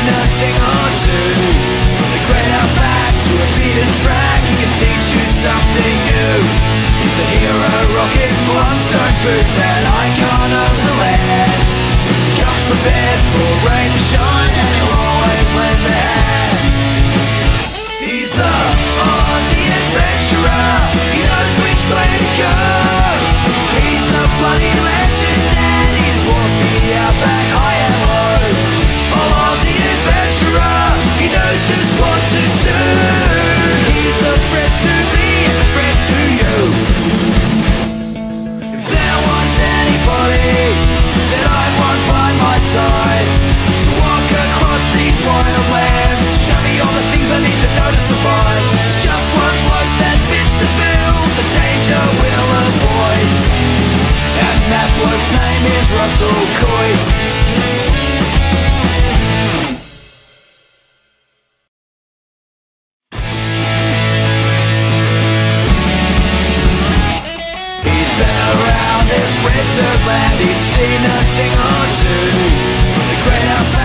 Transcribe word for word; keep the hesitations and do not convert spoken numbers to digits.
a thing or two. From the great outback to a beaten track, he can teach you something new. He's a hero rocking blonde stone boots, an icon of the land. He comes prepared for rain to shine, and he'll always lend a hand. He's a Aussie adventurer, he knows which way to go. He's a bloody legend and he's walked the outback high and low. Oh, Aussie adventurer, he knows just what to do. He's a friend to me and a friend to you. If there was anybody that I want by my side to walk across these wild lands, to show me all the things I need to know to survive, there's just one bloke that fits the bill, the danger will avoid, and that bloke's name is Russell Coy. Red dirt land, he's seen a thing or two. From the great outback